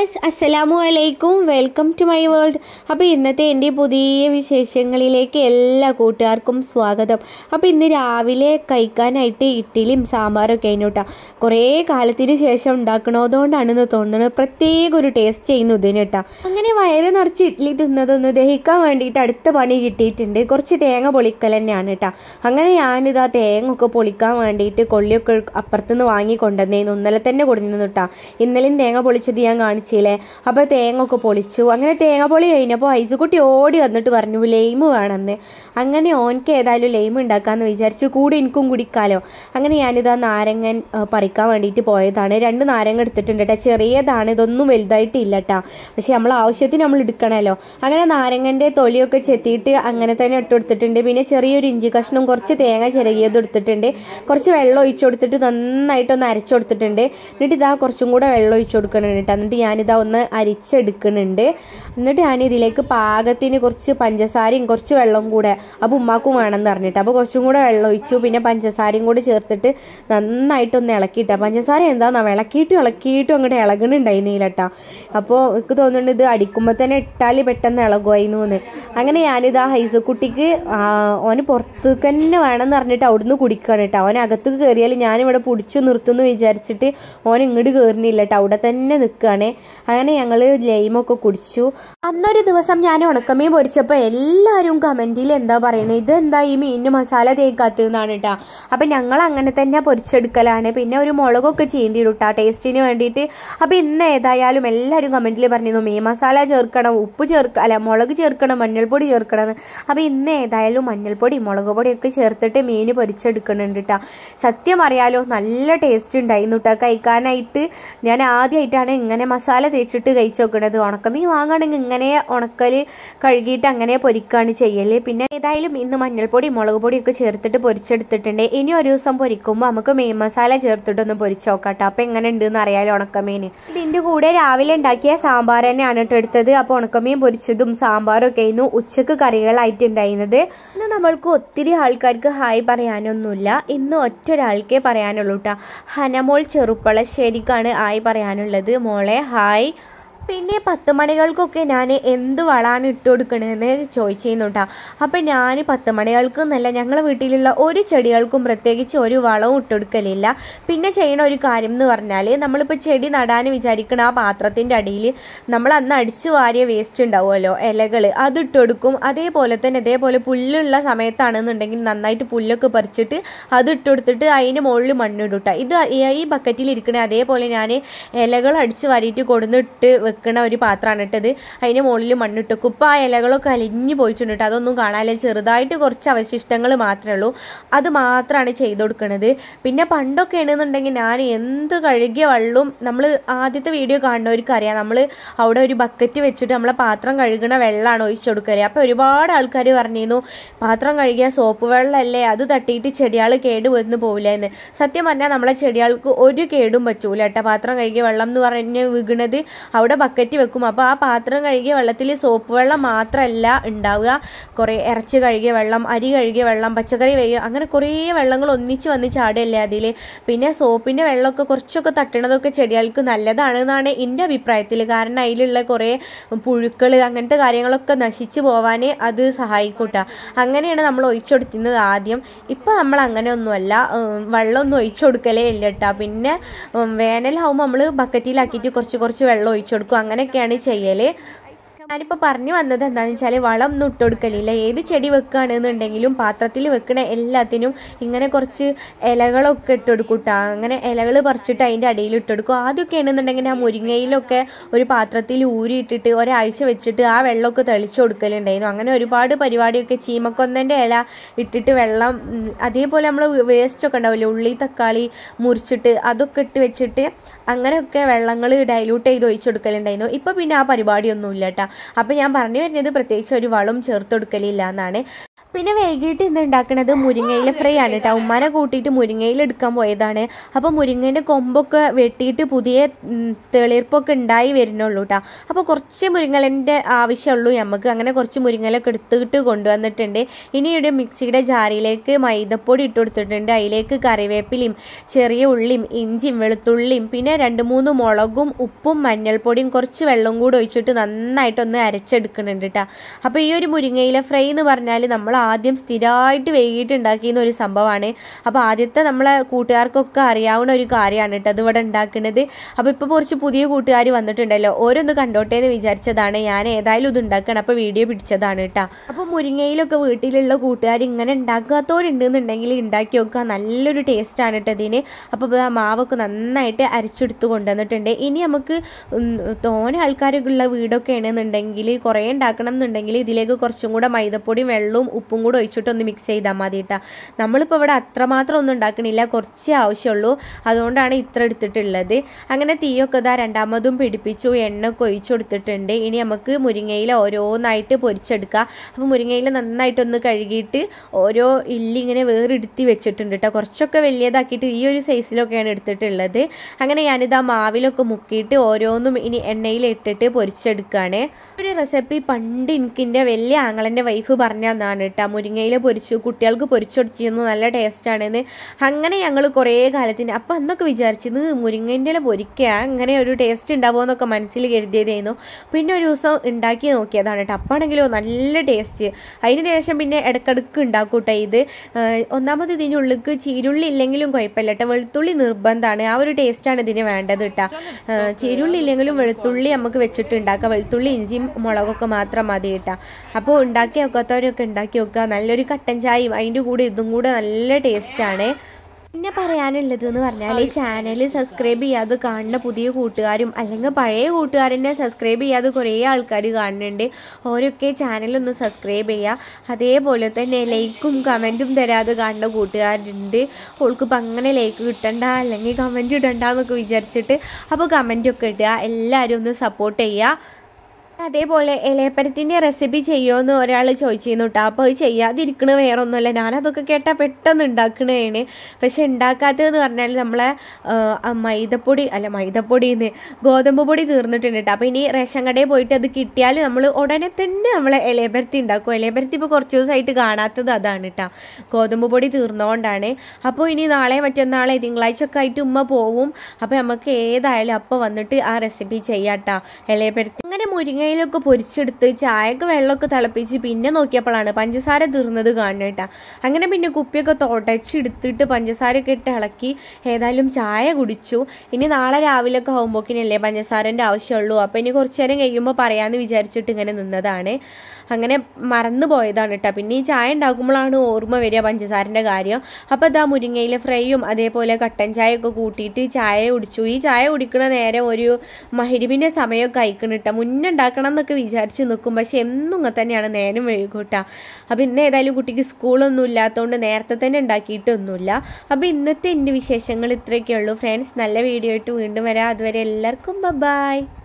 Guys, അസ്സലാമു അലൈക്കും. Welcome to my world. അപ്പോൾ ഇന്നത്തെ എൻ്റെ പുതിയ വിശേഷങ്ങളിലേക്ക് എല്ലാ കൂട്ടുകാർക്കും സ്വാഗതം. അപ്പോൾ ഇന്ന് രാവിലെ കഴിക്കാനായിട്ട് ഇഡ്ഡലിയും സാമ്പാറൊക്കെ ആയിരുന്നു കേട്ടോ. കുറേ കാലത്തിന് ശേഷം ഉണ്ടാക്കണതുകൊണ്ടാണെന്ന് തോന്നുന്നത്. പ്രത്യേക ഒരു ടേസ്റ്റ് ചെയ്യുന്നു ഇതിന് കേട്ടോ. അങ്ങനെ വയറ് നിറച്ച് ഇഡ്ഡലി തിന്നതൊന്ന് ദഹിക്കാൻ വേണ്ടിയിട്ട് അടുത്ത പണി കിട്ടിയിട്ടുണ്ട്. കുറച്ച് തേങ്ങ പൊളിക്കൽ തന്നെയാണ് കേട്ടോ. അങ്ങനെ ഞാനിതാ തേങ്ങ ഒക്കെ പൊളിക്കാൻ വേണ്ടിയിട്ട് കൊള്ളിയൊക്കെ അപ്പുറത്തുനിന്ന് വാങ്ങി കൊണ്ടുവന്നേന്ന്. ഇന്നലെ തന്നെ കൊടുക്കുന്നു കേട്ടോ. ഇന്നലെയും തേങ്ങ പൊളിച്ചത് ഞാൻ കാണിച്ചില്ലേ. അപ്പോൾ തേങ്ങ ഒക്കെ പൊളിച്ചു. അങ്ങനെ തേങ്ങ പൊളി കഴിഞ്ഞപ്പോൾ ഐസുകുട്ടി ഓടി വന്നിട്ട് പറഞ്ഞു ലൈമ് വേണമെന്ന്. അങ്ങനെ ഓനക്ക് ഏതായാലും ലൈമ് ഉണ്ടാക്കാമെന്ന് വിചാരിച്ചു. കൂടി എനിക്കും കുടിക്കാമല്ലോ. അങ്ങനെ ഞാനിതാ നാരങ്ങൻ പറിക്കാൻ വേണ്ടിയിട്ട് പോയതാണ്. 2 നാരങ്ങ എടുത്തിട്ടുണ്ട് കേട്ടോ. ചെറിയതാണ്, ഇതൊന്നും വലുതായിട്ടില്ല കേട്ടോ. പക്ഷെ നമ്മൾ ആവശ്യത്തിന് നമ്മൾ എടുക്കണമല്ലോ. അങ്ങനെ നാരങ്ങൻ്റെ തൊലിയൊക്കെ ചെത്തിയിട്ട് അങ്ങനെ തന്നെ ഇട്ട് കൊടുത്തിട്ടുണ്ട്. പിന്നെ ചെറിയൊരു ഇഞ്ചി കഷ്ണം, കുറച്ച് തേങ്ങ ചിരകിയത് എടുത്തിട്ടുണ്ട്. കുറച്ച് വെള്ളം ഒഴിച്ചു കൊടുത്തിട്ട് നന്നായിട്ടൊന്ന് അരച്ചു കൊടുത്തിട്ടുണ്ട്. എന്നിട്ട് ഇതാ കുറച്ചും കൂടെ വെള്ളം ഒഴിച്ചു കൊടുക്കുന്നുണ്ട് കേട്ടോ. എന്നിട്ട് ഞാനിതാ ഒന്ന് അരിച്ചെടുക്കുന്നുണ്ട്. എന്നിട്ട് ഞാനിതിലേക്ക് പാകത്തിന് കുറച്ച് പഞ്ചസാരയും കുറച്ച് വെള്ളം കൂടെ, അപ്പോൾ ഉമ്മാക്കും വേണമെന്ന് പറഞ്ഞിട്ട് അപ്പോൾ കുറച്ചും കൂടെ വെള്ളം ഒഴിച്ചു. പിന്നെ പഞ്ചസാരയും കൂടി ചേർത്തിട്ട് നന്നായിട്ടൊന്ന് ഇളക്കിയിട്ടാണ്. പഞ്ചസാര എന്താണെന്നാ ഇളക്കിയിട്ടും അങ്ങോട്ട് ഇളകണുണ്ടായിരുന്നില്ല കേട്ടോ. അപ്പോൾ എനിക്ക് തോന്നുന്നുണ്ട് ഇത് അടിക്കുമ്പോൾ തന്നെ ഇട്ടാൽ പെട്ടെന്ന് ഇളകുമായിരുന്നു എന്ന്. അങ്ങനെ ഞാനിതാ ഹൈസക്കുട്ടിക്ക് ഓന് പുറത്തേക്ക് തന്നെ വേണമെന്ന് പറഞ്ഞിട്ട് അവിടുന്ന് കുടിക്കുകയാണ് കേട്ടോ. അവൻ അകത്തേക്ക് കയറിയാൽ ഞാനിവിടെ പിടിച്ചു നിർത്തുമെന്ന് വിചാരിച്ചിട്ട് ഓൻ ഇങ്ങോട്ട് കയറുന്നില്ല കേട്ടോ. അവിടെ തന്നെ നിൽക്കുകയാണ്. അങ്ങനെ ഞങ്ങൾ ലൈമൊക്കെ കുടിച്ചു. അന്നൊരു ദിവസം ഞാൻ ഉണക്കമീൻ പൊരിച്ചപ്പോൾ എല്ലാവരും കമൻറ്റിൽ എന്താ പറയുന്നത്, ഇതെന്താ ഈ മീനിന് മസാല തേക്കാത്തതെന്നാണ് കേട്ടോ. അപ്പം ഞങ്ങൾ അങ്ങനെ തന്നെ പൊരിച്ചെടുക്കലാണ്. പിന്നെ ഒരു മുളകൊക്കെ ചീന്തിയിടും കേട്ടോ ടേസ്റ്റിന് വേണ്ടിയിട്ട്. അപ്പോൾ ഇന്ന് ഏതായാലും എല്ലാവരും കമൻറ്റിൽ പറഞ്ഞിരുന്നു മീൻ മസാല ചേർക്കണം, മുളക് ചേർക്കണം, മഞ്ഞൾപ്പൊടി ചേർക്കണം എന്ന്. അപ്പോൾ ഇന്ന് ഏതായാലും മഞ്ഞൾപ്പൊടി മുളക് പൊടിയൊക്കെ ചേർത്തിട്ട് മീൻ പൊരിച്ചെടുക്കുന്നുണ്ട് കേട്ടോ. സത്യം അറിയാലോ നല്ല ടേസ്റ്റ് ഉണ്ടായിരുന്നു കേട്ടോ കഴിക്കാനായിട്ട്. ഞാൻ ആദ്യമായിട്ടാണ് ഇങ്ങനെ മസാല തേച്ചിട്ട് കഴിച്ചു നോക്കുന്നത്. ഉണക്കമീൻ വാങ്ങുകയാണെങ്കിൽ ഇങ്ങനെ ഉണക്കൽ കഴുകിയിട്ട് അങ്ങനെ പൊരിക്കുകയാണ് ചെയ്യൽ. പിന്നെ ഏതായാലും ഇന്ന് മഞ്ഞൾപ്പൊടി മുളക് പൊടിയൊക്കെ ചേർത്തിട്ട് പൊരിച്ചെടുത്തിട്ടുണ്ട്. ഇനി ഒരു ദിവസം പൊരിക്കുമ്പോൾ നമുക്ക് മീൻ മസാല ചേർത്തിട്ടൊന്ന് പൊരിച്ച് നോക്കാം കേട്ടോ. അപ്പോൾ എങ്ങനെ ഉണ്ടെന്ന് അറിയാലോ ഉണക്കമീൻ. ഇതിൻ്റെ കൂടെ രാവിലെ ഉണ്ടാക്കിയ സാമ്പാർ തന്നെയാണ് കേട്ടോ എടുത്തത്. അപ്പോൾ ഉണക്കമീൻ പൊരിച്ചതും സാമ്പാറും ഒക്കെ ആയിരുന്നു ഉച്ചക്ക് കറികളായിട്ടുണ്ടായിരുന്നത്. ഇന്ന് നമ്മൾക്ക് ഒത്തിരി ആൾക്കാർക്ക് ഹായ് പറയാനൊന്നുമില്ല. ഇന്ന് ഒറ്റൊരാൾക്കേ പറയാനുള്ളൂ കേട്ടോ. ഹനമോൾ ചെറുപ്പളശ്ശേരിക്കാണ് ഹായ് പറയാനുള്ളത്. മോളെ ഹായ്. പിന്നെ 10 മണികൾക്കൊക്കെ ഞാൻ എന്ത് വളമാണ് ഇട്ട് കൊടുക്കണമെന്ന് ചോദിച്ചിരുന്നു കേട്ടോ. അപ്പം ഞാൻ 10 മണികൾക്ക് എന്നല്ല, ഞങ്ങളുടെ വീട്ടിലുള്ള ഒരു ചെടികൾക്കും പ്രത്യേകിച്ച് ഒരു വളവും ഇട്ട് കൊടുക്കലില്ല. പിന്നെ ചെയ്യണ ഒരു കാര്യം എന്ന് പറഞ്ഞാൽ, നമ്മളിപ്പോൾ ചെടി നടാൻ വിചാരിക്കണ ആ പാത്രത്തിൻ്റെ അടിയിൽ നമ്മൾ അന്ന് അടിച്ചു വാരിയ വേസ്റ്റ് ഉണ്ടാവുമല്ലോ, ഇലകൾ, അത് ഇട്ട് കൊടുക്കും. അതേപോലെ പുല്ലുള്ള സമയത്താണെന്നുണ്ടെങ്കിൽ നന്നായിട്ട് പുല്ലൊക്കെ പറിച്ചിട്ട് അത് ഇട്ട് കൊടുത്തിട്ട് അതിന് മുകളിൽ മണ്ണിടും കേട്ടോ. ഇത് ഈ ബക്കറ്റിൽ ഇരിക്കണേ. അതേപോലെ ഞാൻ ഇലകൾ അടിച്ചു വാരിയിട്ട് കൊടുന്നിട്ട് വെക്കണ ഒരു പാത്രമാണ് ഇട്ടത്. അതിന് മുകളിൽ മണ്ണിട്ടു. ഇപ്പോൾ ആ ഇലകളൊക്കെ അലിഞ്ഞു പോയിട്ടുണ്ട് കേട്ടോ. അതൊന്നും കാണാനില്ല. ചെറുതായിട്ട് കുറച്ച് അവശിഷ്ടങ്ങൾ മാത്രമേ ഉള്ളൂ. അത് മാത്രമാണ് ചെയ്ത് കൊടുക്കുന്നത്. പിന്നെ പണ്ടൊക്കെ ആണെന്നുണ്ടെങ്കിൽ ഞാൻ എന്ത് കഴുകിയ വെള്ളവും, നമ്മൾ ആദ്യത്തെ വീഡിയോ കാണുന്നവർക്ക് അറിയാം, നമ്മൾ അവിടെ ഒരു ബക്കറ്റ് വെച്ചിട്ട് നമ്മളെ പാത്രം കഴുകണ വെള്ളമാണ് ഒഴിച്ചു കൊടുക്കല്. അപ്പോൾ ഒരുപാട് ആൾക്കാർ പറഞ്ഞിരുന്നു പാത്രം കഴുകിയ സോപ്പ് വെള്ളമല്ലേ, അത് തട്ടിയിട്ട് ചെടികൾ കേട് വന്ന് പോവില്ല എന്ന്. സത്യം പറഞ്ഞാൽ നമ്മളെ ചെടികൾക്ക് ഒരു കേടും പറ്റൂല കേട്ടോ. പാത്രം കഴുകിയ വെള്ളം എന്ന് പറഞ്ഞ് വീണത് അവിടെ ബക്കറ്റ് വെക്കും. അപ്പോൾ ആ പാത്രം കഴുകിയ വെള്ളത്തിൽ സോപ്പ് വെള്ളം മാത്രമല്ല ഉണ്ടാവുക, കുറേ ഇറച്ചി കഴുകിയ വെള്ളം, അരി കഴുകിയ വെള്ളം, പച്ചക്കറി കഴുകിയ, അങ്ങനെ കുറേ വെള്ളങ്ങൾ ഒന്നിച്ച് വന്ന് ചാടുകയല്ലേ അതിൽ. പിന്നെ സോപ്പിൻ്റെ വെള്ളമൊക്കെ കുറച്ചൊക്കെ തട്ടണതൊക്കെ ചെടികൾക്ക് നല്ലതാണെന്നാണ് എൻ്റെ അഭിപ്രായത്തിൽ. കാരണം അതിലുള്ള കുറേ പുഴുക്കൾ അങ്ങനത്തെ കാര്യങ്ങളൊക്കെ നശിച്ചു പോവാൻ അത് സഹായിക്കൂട്ടാ. അങ്ങനെയാണ് നമ്മൾ ഒഴിച്ചു കൊടുത്തിരുന്നത് ആദ്യം. ഇപ്പം നമ്മൾ അങ്ങനെയൊന്നുമല്ല, വെള്ളമൊന്നും ഒഴിച്ചു കൊടുക്കലേ ഇല്ല കേട്ടോ. പിന്നെ വേനലാവുമ്പോൾ നമ്മൾ ബക്കറ്റിലാക്കിയിട്ട് കുറച്ച് വെള്ളം ഒഴിച്ചു കൊടുക്കും. അങ്ങനെയൊക്കെയാണ് ചെയ്യല്. ഞാനിപ്പോൾ പറഞ്ഞു വന്നത് എന്താണെന്ന് വെച്ചാൽ വളം ഒന്നും ഇട്ട് കൊടുക്കലില്ല. ഏത് ചെടി വെക്കുകയാണെന്നുണ്ടെങ്കിലും പാത്രത്തിൽ വെക്കണ എല്ലാത്തിനും ഇങ്ങനെ കുറച്ച് ഇലകളൊക്കെ ഇട്ട് കൊടുക്കൂട്ടോ. അങ്ങനെ ഇലകൾ പറിച്ചിട്ട് അതിൻ്റെ അടിയിൽ ഇട്ട് കൊടുക്കും. ആദ്യമൊക്കെ ആണെന്നുണ്ടെങ്കിൽ ആ മുരിങ്ങയിലൊക്കെ ഒരു പാത്രത്തിൽ ഊരിയിട്ടിട്ട് ഒരാഴ്ച വെച്ചിട്ട് ആ വെള്ളമൊക്കെ തെളിച്ച് കൊടുക്കലുണ്ടായിരുന്നു. അങ്ങനെ ഒരുപാട് പരിപാടിയൊക്കെ, ചീമക്കൊന്നൻ്റെ ഇല ഇട്ടിട്ട് വെള്ളം, അതേപോലെ നമ്മൾ വേസ്റ്റൊക്കെ ഉണ്ടാവില്ലേ, ഉള്ളി തക്കാളി മുറിച്ചിട്ട് അതൊക്കെ ഇട്ട് വെച്ചിട്ട് അങ്ങനെയൊക്കെ വെള്ളങ്ങൾ ഡൈല്യൂട്ട് ചെയ്ത് ഒഴിച്ചു കൊടുക്കലുണ്ടായിരുന്നു. ഇപ്പോൾ പിന്നെ ആ പരിപാടിയൊന്നുമില്ല കേട്ടോ. അപ്പോൾ ഞാൻ പറഞ്ഞു വരുന്നത് പ്രത്യേകിച്ച് ഒരു വളം ചേർത്ത് കൊടുക്കലില്ല എന്നാണ്. പിന്നെ വൈകിട്ട് ഇന്ന് ഉണ്ടാക്കുന്നത് മുരിങ്ങയില ഫ്രൈ ആണ് കേട്ടോ. ഉമ്മാനെ കൂട്ടിയിട്ട് മുരിങ്ങയില എടുക്കാൻ പോയതാണ്. അപ്പോൾ മുരിങ്ങേൻ്റെ കൊമ്പൊക്കെ വെട്ടിയിട്ട് പുതിയ തെളിർപ്പൊക്കെ ഉണ്ടായി വരുന്നുള്ളൂ കേട്ടോ. അപ്പോൾ കുറച്ച് മുരിങ്ങലിൻ്റെ ആവശ്യമുള്ളൂ നമുക്ക്. അങ്ങനെ കുറച്ച് മുരിങ്ങലൊക്കെ എടുത്തിട്ട് കൊണ്ടുവന്നിട്ടുണ്ട്. ഇനി ഇവിടെ മിക്സിയുടെ ജാറിലേക്ക് മൈദപ്പൊടി ഇട്ട് കൊടുത്തിട്ടുണ്ട്. അതിലേക്ക് കറിവേപ്പിലയും ചെറിയ ഉള്ളിയും ഇഞ്ചിയും വെളുത്തുള്ളിയും പിന്നെ പിന്നെ 2-3 മുളകും ഉപ്പും മഞ്ഞൾപ്പൊടിയും കുറച്ച് വെള്ളം കൂടി ഒഴിച്ചിട്ട് നന്നായിട്ടൊന്ന് അരച്ചെടുക്കുന്നുണ്ട് കേട്ടോ. അപ്പോൾ ഈ ഒരു മുരിങ്ങയില ഫ്രൈ എന്ന് പറഞ്ഞാൽ നമ്മൾ ആദ്യം സ്ഥിരമായിട്ട് വൈകിട്ട് ഉണ്ടാക്കിയിരുന്ന ഒരു സംഭവമാണ്. അപ്പോൾ ആദ്യത്തെ നമ്മളെ കൂട്ടുകാർക്കൊക്കെ അറിയാവുന്ന ഒരു കാര്യമാണ് കേട്ടോ അത് ഇവിടെ ഉണ്ടാക്കുന്നത്. അപ്പോൾ ഇപ്പോൾ കുറച്ച് പുതിയ കൂട്ടുകാർ വന്നിട്ടുണ്ടല്ലോ, ഓരോന്ന് കണ്ടോട്ടെ എന്ന് വിചാരിച്ചതാണ്. ഞാൻ ഏതായാലും ഇത് ഉണ്ടാക്കണം, അപ്പോൾ വീഡിയോ പിടിച്ചതാണ് കേട്ടോ. അപ്പോൾ മുരിങ്ങയിലൊക്കെ വീട്ടിലുള്ള കൂട്ടുകാർ ഇങ്ങനെ ഉണ്ടാക്കാത്തവരുണ്ടെന്നുണ്ടെങ്കിൽ ഉണ്ടാക്കി നോക്കുക, നല്ലൊരു ടേസ്റ്റാണ് കേട്ടോ ഇതിന്. അപ്പോൾ മാവൊക്കെ നന്നായിട്ട് അരച്ചെടുത്ത് കൊണ്ടുവന്നിട്ടുണ്ട്. ഇനി നമുക്ക് തോനെ ആൾക്കാരൊക്കെയുള്ള വീടൊക്കെ ആണെന്നുണ്ടെങ്കിൽ കുറേ ഉണ്ടാക്കണം എന്നുണ്ടെങ്കിൽ ഇതിലേക്ക് കുറച്ചും കൂടെ മൈദപ്പൊടിയും വെള്ളവും ഉപ്പും കൂടെ ഒഴിച്ചിട്ടൊന്ന് മിക്സ് ചെയ്താൽ മതി കേട്ടോ. നമ്മളിപ്പോൾ ഇവിടെ അത്രമാത്രം ഒന്നും ഉണ്ടാക്കണില്ല, കുറച്ചേ ആവശ്യമുള്ളൂ, അതുകൊണ്ടാണ് ഇത്ര എടുത്തിട്ടുള്ളത്. അങ്ങനെ തീയൊക്കെ ഇതാ രണ്ടാമതും പിടിപ്പിച്ചു, എണ്ണയൊക്കെ ഒഴിച്ചു കൊടുത്തിട്ടുണ്ട്. ഇനി നമുക്ക് മുരിങ്ങയില ഓരോന്നായിട്ട് പൊരിച്ചെടുക്കുക. അപ്പോൾ മുരിങ്ങയില നന്നായിട്ടൊന്ന് കഴുകിയിട്ട് ഓരോ ഇല്ലി ഇങ്ങനെ വേറെടുത്തി വെച്ചിട്ടുണ്ട് കേട്ടോ. കുറച്ചൊക്കെ വലിയതാക്കിയിട്ട് ഈ ഒരു സൈസിലൊക്കെയാണ് എടുത്തിട്ടുള്ളത്. അങ്ങനെ ഞാനിതാ മാവിലൊക്കെ മുക്കിയിട്ട് ഓരോന്നും ഇനി എണ്ണയിൽ ഇട്ടിട്ട് പൊരിച്ചെടുക്കുകയാണ്. ഒരു റെസിപ്പി പണ്ട് എനിക്കിൻ്റെ വലിയ ആങ്ങളൻ്റെ വൈഫ് പറഞ്ഞു തന്നതാണ് കേട്ടോ. മുരിങ്ങയില പൊരിച്ചു കുട്ടികൾക്ക് പൊരിച്ചെടുത്തിരുന്നു, നല്ല ടേസ്റ്റാണെന്ന്. അങ്ങനെ ഞങ്ങൾ കുറേ കാലത്തിന് അപ്പോൾ അന്നൊക്കെ വിചാരിച്ചത് മുരിങ്ങൻ്റെ ഇല പൊരിക്കുക അങ്ങനെ ഒരു ടേസ്റ്റ് ഉണ്ടാവുമോ എന്നൊക്കെ മനസ്സിൽ കരുതിയതായിരുന്നു. പിന്നെ ഒരു ദിവസം ഉണ്ടാക്കി നോക്കിയതാണ് കേട്ടോ. അപ്പാണെങ്കിലോ നല്ല ടേസ്റ്റ്. അതിന് ശേഷം പിന്നെ ഇടയ്ക്കിടയ്ക്ക് ഉണ്ടാക്കും കേട്ടോ ഇത്. ഒന്നാമത് ഇതിൻ്റെ ഉള്ളിലേക്ക് ചീരുള്ളി ഇല്ലെങ്കിലും കുഴപ്പമില്ല കേട്ടോ, വെളുത്തുള്ളി നിർബന്ധമാണ്. ആ ഒരു ടേസ്റ്റാണ് ഇതിന് വേണ്ടത് കേട്ടോ. ചീരുള്ളി ഇല്ലെങ്കിലും വെളുത്തുള്ളി നമുക്ക് വെച്ചിട്ട് ഉണ്ടാക്കാം, വെളുത്തുള്ളി ഇഞ്ചിയും മുളകൊക്കെ മാത്രം മതി കേട്ടോ. അപ്പോൾ ഉണ്ടാക്കി വെക്കാത്തവരൊക്കെ ഉണ്ടാക്കി വെക്കുക. നല്ലൊരു കട്ടൻ ചായയും അതിൻ്റെ കൂടെ ഇതും കൂടെ നല്ല ടേസ്റ്റാണ്. പിന്നെ പറയാനുള്ളത് എന്ന് പറഞ്ഞാൽ ഈ ചാനൽ സബ്സ്ക്രൈബ് ചെയ്യാതെ കാണുന്ന പുതിയ കൂട്ടുകാരും അല്ലെങ്കിൽ പഴയ കൂട്ടുകാരനെ സബ്സ്ക്രൈബ് ചെയ്യാതെ കുറേ ആൾക്കാർ കാണുന്നുണ്ട്. ഓരൊക്കെ ചാനലൊന്ന് സബ്സ്ക്രൈബ് ചെയ്യുക. അതേപോലെ തന്നെ ലൈക്കും കമൻറ്റും തരാതെ കാണുന്ന കൂട്ടുകാരുണ്ട്. ഓൾക്കിപ്പോൾ അങ്ങനെ ലൈക്ക് കിട്ടണ്ട അല്ലെങ്കിൽ കമൻറ്റ് ഇടണ്ട എന്നൊക്കെ വിചാരിച്ചിട്ട് അപ്പോൾ കമൻറ്റൊക്കെ ഇടുക. എല്ലാവരും ഒന്ന് സപ്പോർട്ട് ചെയ്യുക. അതേപോലെ ഇലയപ്പഴത്തിൻ്റെ റെസിപ്പി ചെയ്യുമോയെന്ന് ഒരാൾ ചോദിച്ചിരുന്നു കേട്ടോ. അപ്പോൾ അത് ചെയ്യാതിരിക്കണ വേറെ ഒന്നുമല്ല, ഞാനതൊക്കെ കേട്ടാൽ പെട്ടെന്ന് ഉണ്ടാക്കണതാണ്. പക്ഷെ ഉണ്ടാക്കാത്തതെന്ന് പറഞ്ഞാൽ നമ്മളെ മൈദപ്പൊടിന്ന് ഗോതമ്പ് പൊടി തീർന്നിട്ടുണ്ട് കേട്ടോ. അപ്പോൾ ഇനി റേഷൻ കടയിൽ പോയിട്ട് അത് കിട്ടിയാൽ നമ്മൾ ഉടനെ തന്നെ നമ്മളെ ഇലയപ്പരത്തി ഉണ്ടാക്കും. ഇലയപ്പരത്തി ഇപ്പോൾ കുറച്ച് ദിവസമായിട്ട് കാണാത്തത് അതാണ് കേട്ടോ, ഗോതമ്പ് പൊടി തീർന്നുകൊണ്ടാണ്. അപ്പോൾ ഇനി നാളെ മറ്റന്നാളെ തിങ്കളാഴ്ച ഒക്കെ ആയിട്ട് ഉമ്മ പോവും. അപ്പോൾ നമുക്ക് ഏതായാലും അപ്പോൾ വന്നിട്ട് ആ റെസിപ്പി ചെയ്യാം കേട്ടോ, ഇലയപ്പരത്തി. അങ്ങനെ മുരിങ്ങയിലൊക്കെ പൊരിച്ചെടുത്ത് ചായക്ക് വെള്ളമൊക്കെ തിളപ്പിച്ച് പിന്നെ നോക്കിയപ്പോഴാണ് പഞ്ചസാര തീർന്നത് കാണുന്നത് കേട്ടോ. അങ്ങനെ പിന്നെ കുപ്പിയൊക്കെ തുടച്ചെടുത്തിട്ട് പഞ്ചസാരയൊക്കെ ഇട്ട് ഇളക്കി ഏതായാലും ചായ കുടിച്ചു. ഇനി നാളെ രാവിലെയൊക്കെ ആകുമ്പോഴേക്കിനല്ലേ പഞ്ചസാരൻ്റെ ആവശ്യമുള്ളൂ. അപ്പോൾ ഇനി കുറച്ച് നേരം കഴിയുമ്പോൾ പറയാമെന്ന് വിചാരിച്ചിട്ട് ഇങ്ങനെ നിന്നതാണ്. അങ്ങനെ മറന്നു പോയതാണ് കേട്ടോ. പിന്നെ ഈ ചായ ഉണ്ടാക്കുമ്പോഴാണ് ഓർമ്മ വരിക പഞ്ചസാരൻ്റെ കാര്യം. അപ്പോൾ ഇതാ മുരിങ്ങയില ഫ്രൈയും അതേപോലെ കട്ടൻ ചായയൊക്കെ കൂട്ടിയിട്ട് ചായ കുടിച്ചു. ഈ ചായ കുടിക്കണ നേരം ഒരു മഗ്‌രിബിൻ്റെ സമയമൊക്കെ അയക്കണം കേട്ടോ. മുന്നേ ഉണ്ടാക്കണം എന്നൊക്കെ വിചാരിച്ച് നിൽക്കും, പക്ഷെ എന്നും ഇങ്ങനെ തന്നെയാണ്, നേരം വൈകും കേട്ടോ. അപ്പോൾ ഇന്ന് ഏതായാലും കുട്ടിക്ക് സ്കൂളൊന്നും ഇല്ലാത്തതുകൊണ്ട് നേരത്തെ തന്നെ ഉണ്ടാക്കിയിട്ടൊന്നുമില്ല. അപ്പോൾ ഇന്നത്തെ എൻ്റെ വിശേഷങ്ങൾ ഇത്രയൊക്കെ ഉള്ളൂ ഫ്രണ്ട്സ്. നല്ല വീഡിയോ ആയിട്ട് വീണ്ടും വരാം. അതുവരെ എല്ലാവർക്കും ബൈ.